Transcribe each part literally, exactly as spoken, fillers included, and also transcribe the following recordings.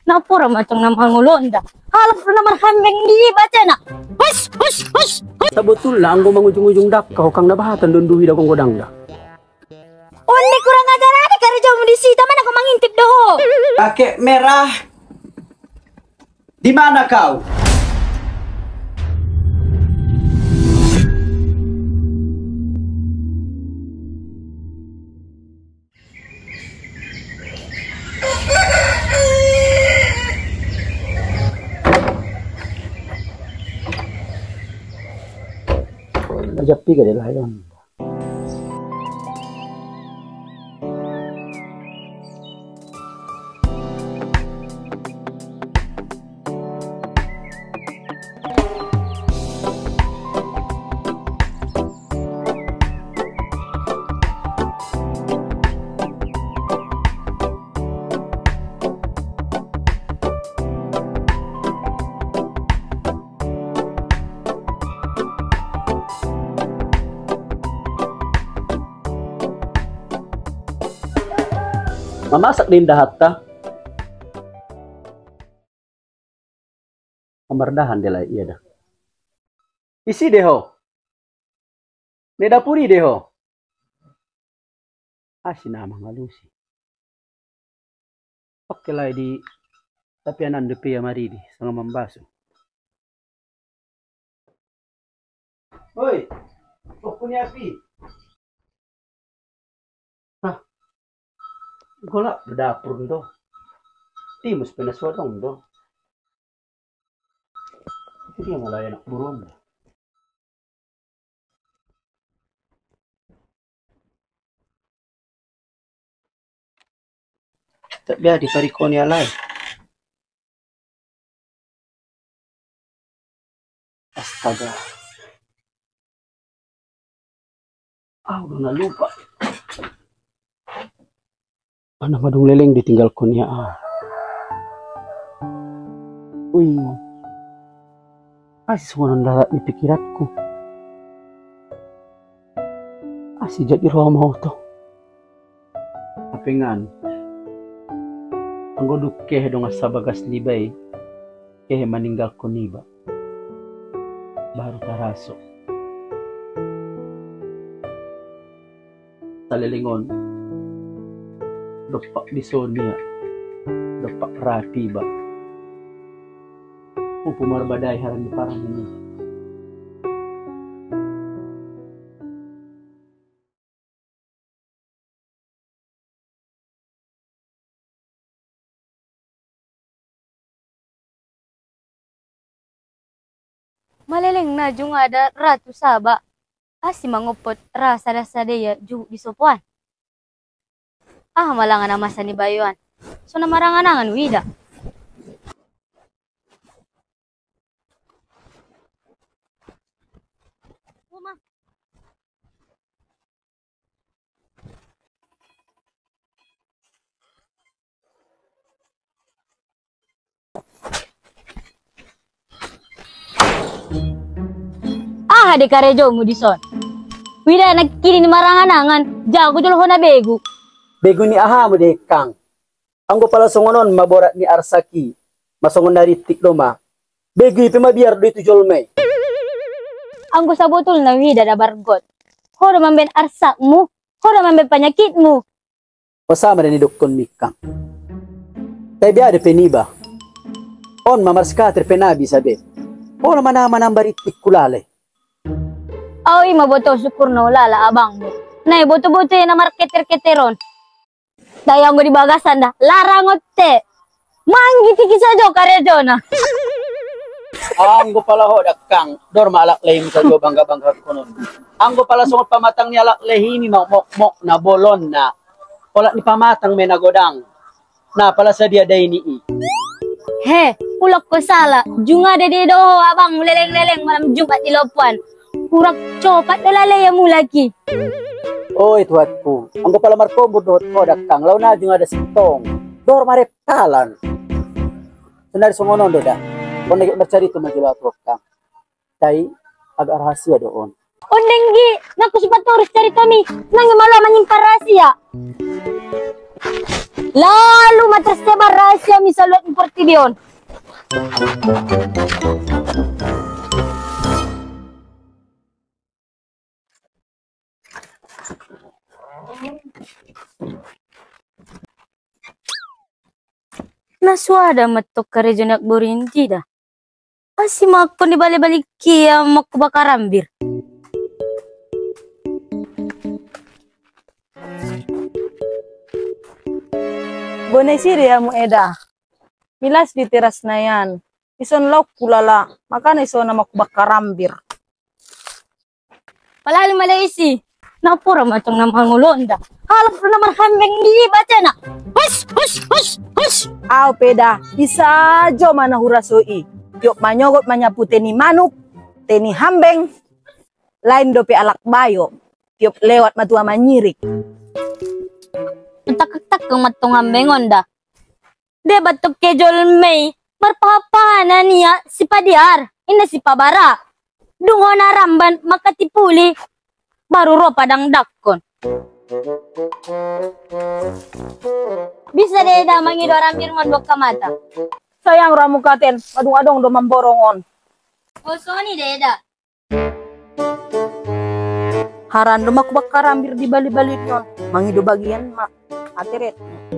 Napura macam nama ngulonda. Halap na naman hambing di baca na. Hush, hush, hush. Sa betul lah, anggo mangujung-ujung dak kau kang nabahatan dunduhi da kong godang da. Onde kurang ajar ada karena jauh di sita mana kau mangintip doh. Kakek merah. Di mana kau? Najapi ka dila yon. Mamasak din dahat ta. Kamardahan dila iya dah. Isi deho. Ne dapuri deho. Asi nama ngalusi. Oke lah di tapi anan de pia maridi sangat membasu. Oi. Kok punya api? Golak di dapur do. Timus penaswadong do. Itu dia malah enak buruan. Tak biar di parikoni alai. Astaga. Ah, udah lupa. Mana madung leleng ditinggal konya ah. Wih. Asih semua darat di pikiranku. Asih jadi roh mau to. Apengan. Anggo duke dong sabagas libay. Kehe maninggal koniba. Baru taraso. Talelingon. Depak di Sonia, depak rapi ba. Upu marbadai haran di parang ini. Maleleng na jung ada ratu saba. Asi mangupot rasa-rasa dia ju di sopuan. Ah, malangan nama sani bayuan. So namarangan-angan wida. Uma. Ah, de karejo mo dison. Wida nagkini ni marangan-angan. Jago dulu na begu. Bego ni aha mo de kang. Anggo pala songonon maborat ni Arsaki. Masongon dari tik doma. Bego ipe mabiar do itu jolmay. Anggo sa botol na wida da bargot. Horo mamben arsakmu, horo mamben penyakitmu. Pasama ni dokon mikang. Tay biade peniba. On mamarskater penabi sabe. Horo manama nambari tik kulale. Awi maboto syukur na ulala abangmu. Nay boto-boto na marketer-keteron. Dayang go di bagasan dah. Larangot te. Manggiti kisajo karejo na. Anggo pala ho dakang. Dor malak lehim sajo bangga-bangga konon. Anggo pala sungot pamatang ni alak lehimi mok-mok na bolon na. Wala ni pamatang may nagodang. Na pala sa dia day ni i. He, ulok ko sala. Junga de de doho abang leleng-leleng malam Jumat di lopuan. Kurak copat dalalaya mu lagi. Oy tuatku, anggo pala markobo dot ko dakang law na jung ada sintong. Dor marep talan. Senari songonon do da. Kon lagi bercari tu majalah prokam. Tai agak rahasia doon. Ondenggi, ngaku sempat terus cari kami. Nang malah menyimpan rahasia. Lalu matersebar rahasia misalnya importibion. Nasuada matok karejonak burinti dah. Asi makpon di balik-balik kia makku bakar ambir. Bonai siri ya mu eda. Milas di teras nayan. Ison lauk kulala. Makana ison nama ku bakar ambir. Palali Malaysi. Napura macam nama ngulonda. Halap na naman hambeng di baca na. Hush, hush, hush, hush. Aw peda. Bisa jo mana hurasoi. Yuk manyogot manyapu teni manuk. Teni hambeng. Lain dope alak bayo. Tiup lewat matua manyirik. Tak-tak kang matong hambeng onda. De batok kejol may. Marpahapahanan niya si Padiar. Ina si Pabara. Dungo na ramban makatipuli. Baru ro padang dakon. Bisa deh dah mangido rambir ngon bok mata. Sayang ramu katen. Adung-adung do mamborongon. Oh Sony deh dah. Haran do maku bakar ambir di bali-bali nyon. Mangido bagian mak. Ateret.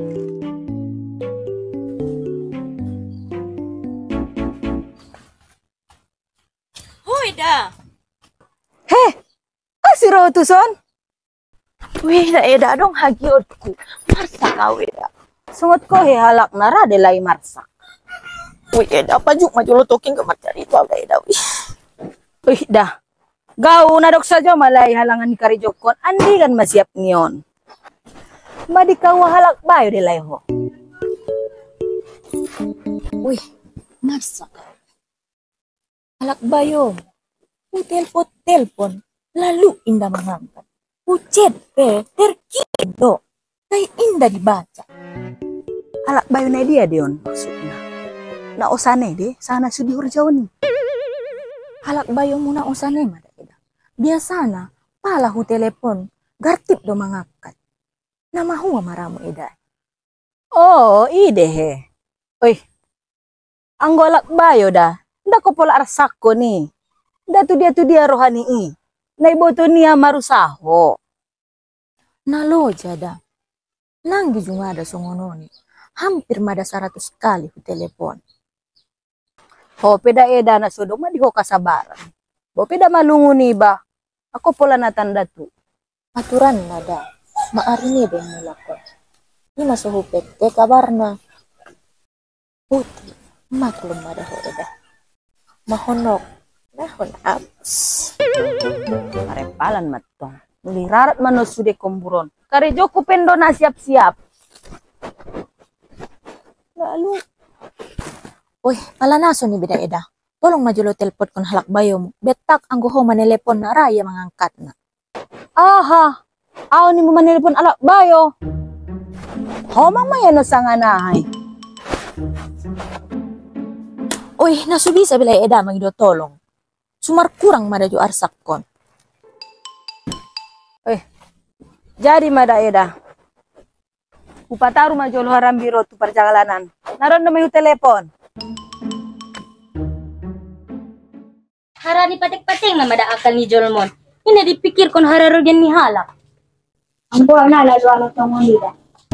Hoy dah. Heh. Asiro tu son. Wih, da eda dong hagiotku. Marsa kau eda. Sungut ko he halak nara de lai marsa. Wih, eda pajuk maju lo toking ke macari itu aga eda wih. Wih, dah. Gau nadok saja malai halangan kari jokon. Andi kan masiap nion. Madi kau halak bayo de lai ho. Wih, marsa kau. Halak bayo. U telpon telpon. Lalu indah mengangkat. Ucet pe terkido. Kayak indah dibaca. Halak bayo na dia dion maksudnya. Na osane de sana sudi hurjau ni. Halak bayo muna osane mada eda. Biasana pala hu telepon gartip do mangangkat. Nama huwa maramu eda. Oh, ide he. Oi. Anggo halak bayo dah. Nda ko pola arsako ni. Nda tu dia tu dia rohani i. Naiboto niya marusaho. Nalo jada. Nanggi juga ada songononi. Hampir mada seratus kali ku telepon. Ho peda eda na sodo ma di ho kasabaran. Bo peda malungu ni ba. Ako pola na tanda tu. Aturan nada. Maarini den mulakon. Ni masuhupet te kabarna. Putri maklum mada ho eda. Mahonok. Nahon apps. Marepalan matong. Nulirarat manos sude komburon. Kare joko pendo na siap-siap. Lalu. Uy, palanaso ni bida eda. Tolong majulo telpon kon halak bayo mo. Betak ang guho manelepon na raya mangangkat na. Aha. Aw ni mo manelepon alak bayo. Homang mayano sa nganahay. Uy, nasubisa bila eda magido tolong. Sumar kurang mada jo arsak kon. Eh, jadi mada eda. Upataru majolo haram biro tu perjalanan. Naron na may telepon. Harani patek-patek na mada akal ni Jolmon. Ina dipikir kon hararo gen ni halak. Ambo na lalu ano tong nida.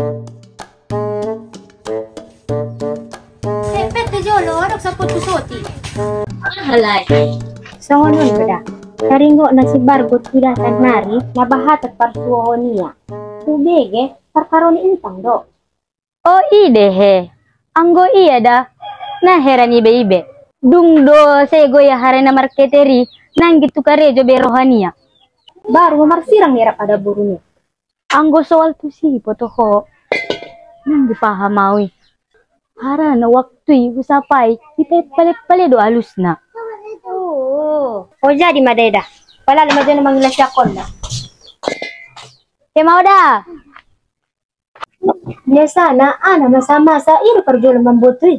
Eh, pete Jolo, adok sa putusoti. Halay. So ngon beda. Karingo na si Bargot tidak nari nabahat at parsuho niya. Ubege parkaron intang do. Oh ide he. Anggo iya da. Nah herani beibe. Dung do sego ya harena marketeri nang gitu karejo berohania. Baru marsirang nira pada burunya. Anggo soal tu si potoho. Nang dipahamawi. Harana waktu usapai kita pale-pale do alus na. Oh, oh jadi madeda. Pala lima jana mangilas yakon na. Eh mau dah. Biasa na ana masa-masa iro perjual membutui.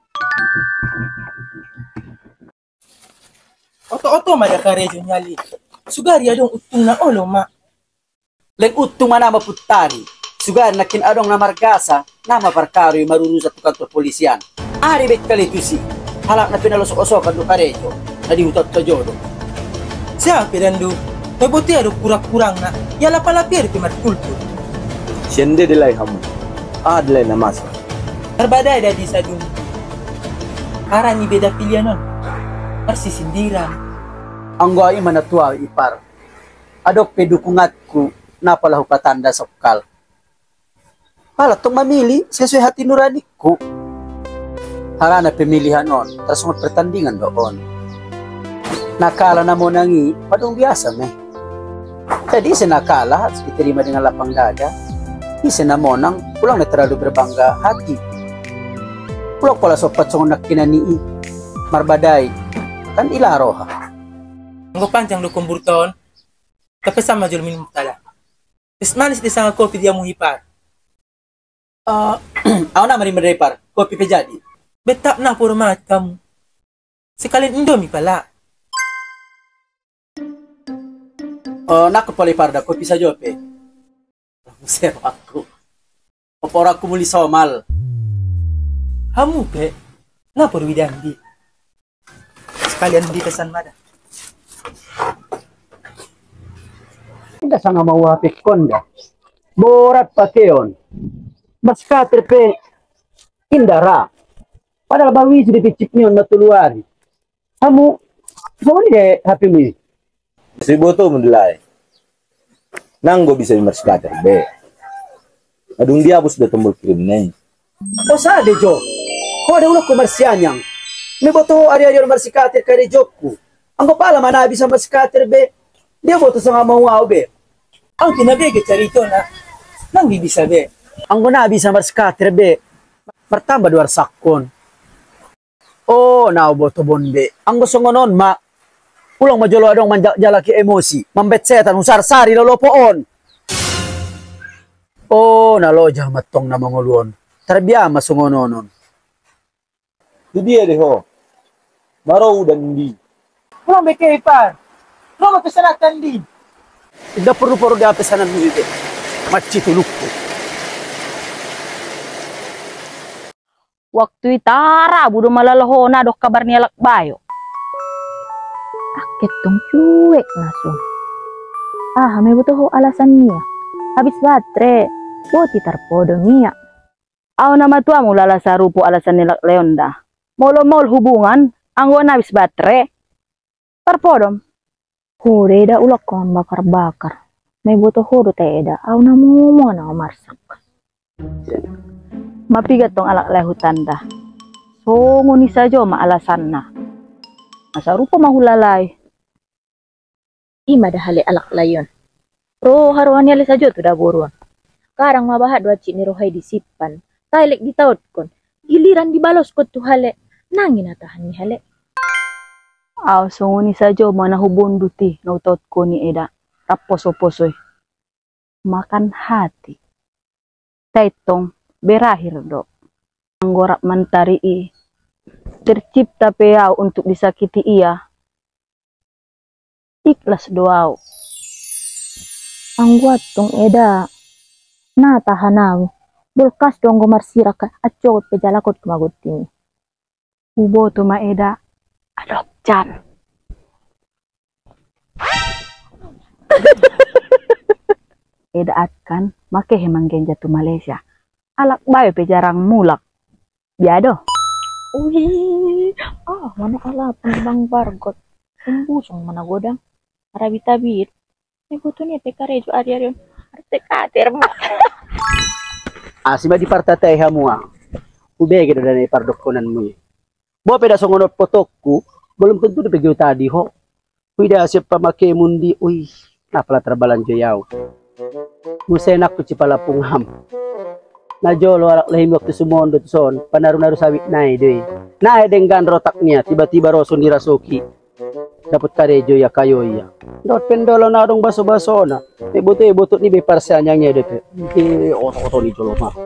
Oto-oto mada karejo nyali. Sugari adong utung na olo ma. Leng utung mana maputari. Sugan nakin adong na margasa, nama parkaro yung marunong sa tukang polisian. Ari bet kali itu si, halak na pinalusok-usokan do karejo, na dihutot sa jodo. Siapa dan du? May buti ada kurang-kurang na. Yala pala pier ti markulto. Siyende dilay hamu. Adlay na masa. Terbadai dah di sadun. Karang ni beda pilihan non. Persisindiran. Ang goay manatwa ipar. Adok pedukungatku na pala patanda sokal. Pala tong mamili sesuai hati nuraniku. Harana pemilihan on, terus ngot pertandingan doon. Nakala na mo nangi, padong biasa meh. Jadi senakala, diterima dengan lapang dada. Isi na mo nang pulang na terlalu berbangga hati. Pulang pala sopat song nak kinanii. Marbadai, kan ilaroha. Ang panjang do kumburton. Tapi sama jul minum tala. Terus manis di sanga kopi dia muhipar. Uh, ako na marimar par, kopi pa jadi. Betap na puro mat kamu. Sekalian indomie pala. Uh, naku pala parda, kopi sa jope. Musero aku. Opor aku muli somal. Hamu pe. Na puro widandi. Sekalian di pesan mada. Tidak sangat mau hapik konda. Borat pakeon. Baska terpe indara. Padahal bawi sudah piciknya na tuluari. Kamu, kamu ni deh H P mu. Seribu tu mendelai. Nanggo bisa dimerskater be. Adung dia bus sudah tombol kirim nih. O sade jo. Ko ada ulo komersianyang. Me boto ari-ari mersikater kare jokku. Anggo pala mana bisa mersikater be. Dia boto sama mau au be. Ang kinabege carito na. Nang bisa be. Anggo na bisa mersikater be. Pertama dua sakon. Oh, now boto bonde. Ang gusto ngo nun, ma, pulang majolo adong manjalaki emosi. Mambet setan, usar sari lolopoon. Oh, naloja matong na manguluon. Terbiya masungononon. Itu dia deh ho. Marau dan di. Pulang beke par. Pulang pesanatan di. Tidak perlu-perlu di apesanan mu itu. Maci tulukku. Waktu itara budo malalahona dok kabar nialak bayo. Akit tong cuek nasun. Ah, may butuh alasan niya. Habis batre, boti tarpodo niya. Aw nama tua mulala sa rupo alasan nilak leonda. Molo-mol hubungan, anggo habis batre. Tarpodom. Hore da ulak kon bakar-bakar. May butuh hodo teda. Aw namu mo na marsak. Mapigat tong alak lehu tanda. So nguni saja maalasan na. Masa rupa mahulalay. Ima dahali alak layon. Ro haruan yali saja tu daburuan. Karang mabahat dua cik ni rohai disipan. Tailek di taut kon. Giliran dibalos ko tu hale. Nangin atahan ni hale. Aw so nguni saja mana hubun duti. Nautot ko ni eda. Taposo-posoy. Makan hati. Taitong. Berakhir do. Anggorak mentari i. Tercipta peau untuk disakiti ia. Ikhlas doau. Angguat tong eda. Na tahanawi. Bulkas dong gomar siraka. Acot pejalakot kemagut ini. Ubo tu ma eda. Adok can. Eda atkan. Make hemang genja tu Malaysia. Alak bayo pe jarang mulak. Biado. Wih, ah mana alap bang bargot. Embusong mana godang. Arabi-tabir. Ibu tuh nih pekarejo ari-arion. Arte kater mah. Asima di partatay hamua. Ubege do danay pardokonan mo. Bo peda songonot potokku, belum tentu di pegyo tadi ho. Uida siap pamake mundi, uy, napala terbalan joyaw. Musenak ku cipalapung ham. Najolo alak lahim waktu sumondo son panaru-naru sawit nai deh. Nai dengan rotaknya tiba-tiba rosun dirasuki. Dapat karejo ya kayo ya. Dot pendolo na dong baso-baso na. E boto e boto ni be parsanya nya dete. Di oto-oto ni jolo mah.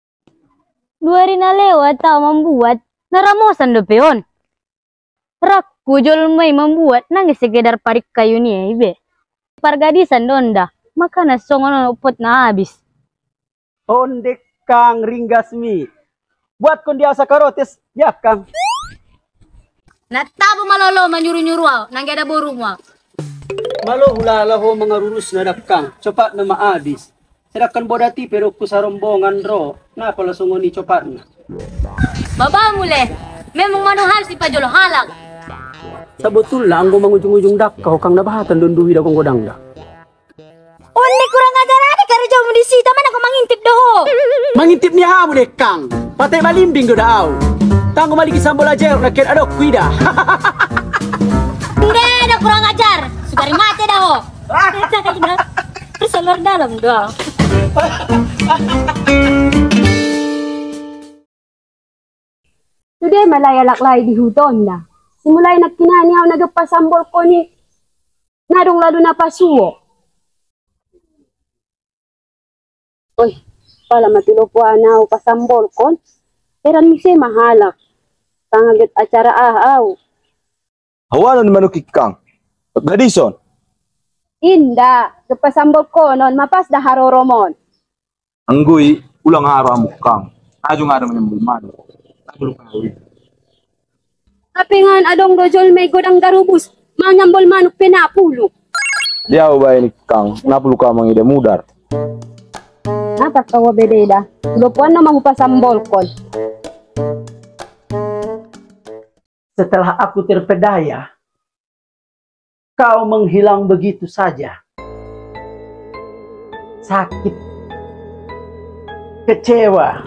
Dua hari na lewat tau membuat naramosan do peon. Rak Kujol may membuat nang sekedar parik kayu ni ibe. Pargadisan donda, makana songono upot na habis. Onde Kang ringgasmi. Buat kon dia sakarotes, ya Kang. Natabo malolo manyuru-nyuru nang ada burung wa. Malo hulala ho mga rurus na dakang, cepat na maabis. Sedangkan bodati pero kusarombongan ro, na pala sungon ni cepat na. Baba mule, memang manuhal si Pajolo halak. Sabetul lah, anggo mangujung-ujung dak kau kang nabahatan don duwi dakong godang dak. Onne kurang ajar ada kare jauh di sita mana kau mangintip doh. Mangintip ni hamu deh Kang, patai balimbing do dau. Tanggo maliki sambol aja rakyat adok kuida. Tidak ada kurang ajar, sugari mate dah ho. Tersalur dalam doh. Today malayalak-lay di huton na. Simulay nagkinanihaw nagapasambol ko ni nadong lalo na pasuo. Uy, pala matilupuan na ako pasambol ko. Eran misi mahalak. Tangagit acara ahaw. Hawanan naman ukikang. Gadison. Inda, kapasambol ko non mapas da haroromon. Anggoy, ulang araw mo kang. Ajo nga naman yung bulman. Tabulong ka na Kapingan adong dojol may god ang garubus. Manyambol manok pinapulo. Diyaw ba ini kang. Napulo ka mga ide mudar. Natak kawa bededa. Lupuan na mahupasambol ko. Setelah aku terpedaya, kau menghilang begitu saja. Sakit, kecewa.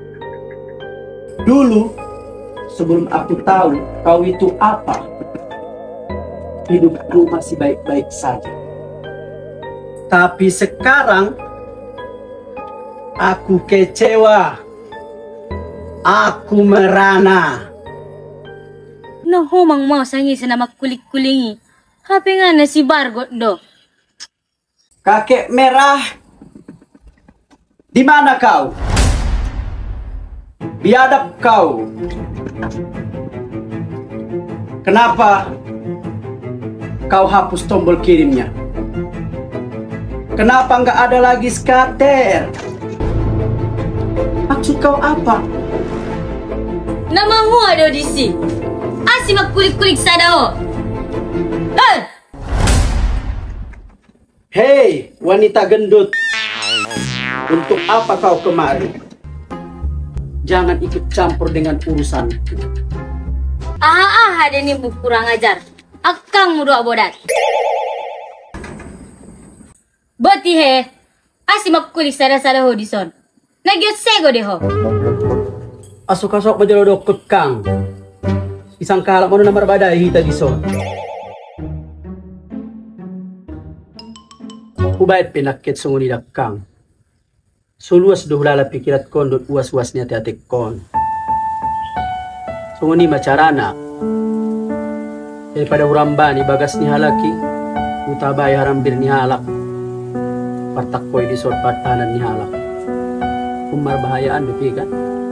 Dulu, sebelum aku tahu kau itu apa, hidupku masih baik-baik saja. Tapi sekarang, aku kecewa. Aku merana. No humang mau sangi sana makulik-kulingi. Hape nga na si Bargot do. Kakek merah, di mana kau? Biadab kau. Kenapa kau hapus tombol kirimnya? Kenapa nggak ada lagi skater? Maksud kau apa? Nama hu ada di si. Asi makulik-kulik sada ho. Eh! Hei, wanita gendut. Untuk apa kau kemari? Jangan ikut campur dengan urusanku. Ah ah ada ni bu kurang ajar. Akang mudo abodat. Boti he. Asi makulik sada-sada ho di son. Nagyot sego de ho. Asok-asok majalodok kekang. Isang kalak mo na marbada hita di son. Ubait pinakit sunguni dakang. Suluas dohlala pikirat kon dot uas-uasnya tiatik kon. Sunguni macarana. Daripada uramba ni bagas ni halaki, utabay harambir ni halak. Partakkoy di sot patanan ni halak. Kumarbahayaan bepi kan?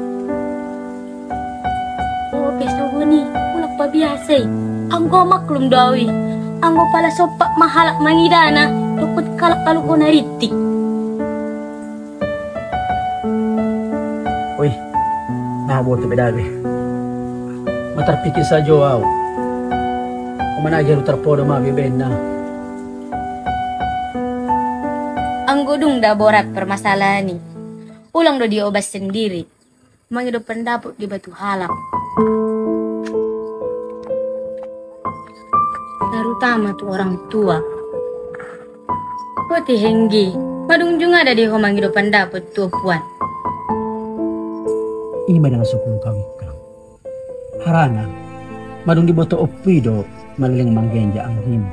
Peso ni, ulak pa biasa. Anggo maklum dawi. Anggo pala sopak mahalak mangidana. Tukut kalak kalau ko naritik. Uy, nahaboto bedabe. Matarpikir sa joaw. Kumanagyan utarpodo mabibend na. Anggo dung da borak permasalahan ni. Ulang do diobas sendiri. Mangido pendapat di batu halak. Terutama tuh orang tua. Poti henggi, madung juga ada di homang hidup pendapat tuh puan. Ini madang sukung kawik kang. Harana, madung diboto opido malaling manggenja ang him.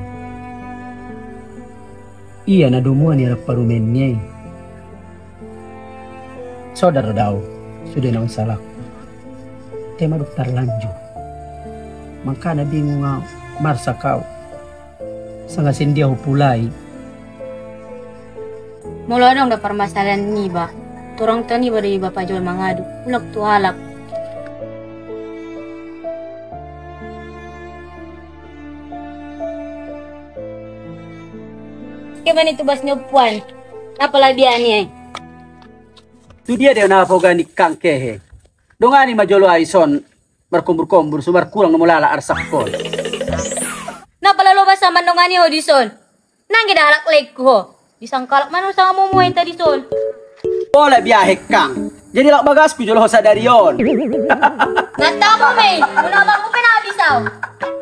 Iya na dumuan ni parumennya. Saudara daw, sudah naon salak. Tema dokter lanjut. Maka na bingung nga marsa kau. Sangasin dia hupulai. Mula dong da permasalahan ni ba. Turang tani ba dari bapak jual mangadu. Ulak tu halak. Kaya ni tubas niyo puan. Napala dia ni eh. Tu dia dia na foga ni kang kehe. Dongani majolo aison markumbur-kumbur sumar kurang mulala arsak ko. Napala lo ba sa mandongani ho dison? Nang gidalak leg ko. Disangkalak man sa mumuhay ta dison. Bola biyahe kang. Jadi lak bagas ku jolo sa dari yon. Nanta mo may. Muna ba mo pinabisaw?